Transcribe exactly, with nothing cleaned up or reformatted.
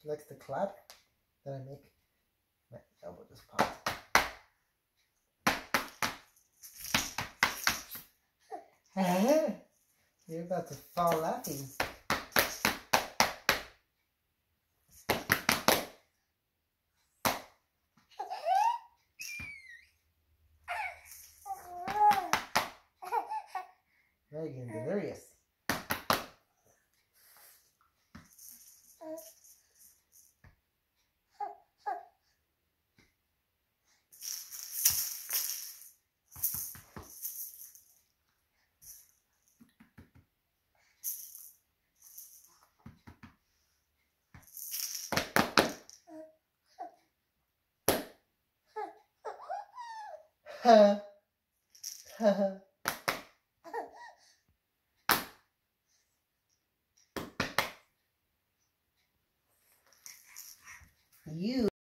She likes the clap that I make. My elbow just popped. You're about to fall laughing. Now you're getting delirious. Ha ha. You